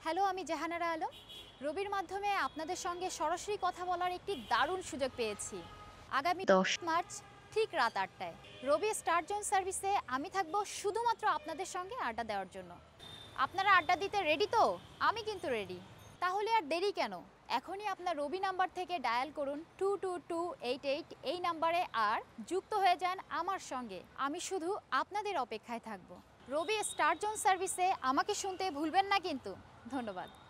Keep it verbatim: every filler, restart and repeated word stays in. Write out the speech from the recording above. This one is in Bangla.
হ্যালো, আমি জাহানারা আলম। রবির মাধ্যমে আপনাদের সঙ্গে সরাসরি কথা বলার একটি দারুণ সুযোগ পেয়েছি। আগামী দশ মার্চ ঠিক রাত আটটায় রবি স্টার জোন সার্ভিসে আমি থাকবো শুধুমাত্র আপনাদের সঙ্গে আড্ডা দেওয়ার জন্য। আপনারা আড্ডা দিতে রেডি তো? আমি কিন্তু রেডি। তাহলে আর দেরি কেন? এখনই আপনার রবি নাম্বার থেকে ডায়াল করুন two two two eight eight এই নাম্বারে আর যুক্ত হয়ে যান আমার সঙ্গে। আমি শুধু আপনাদের অপেক্ষায় থাকব। রবি স্টার জোন সার্ভিসে আমাকে শুনতে ভুলবেন না কিন্তু। ধন্যবাদ।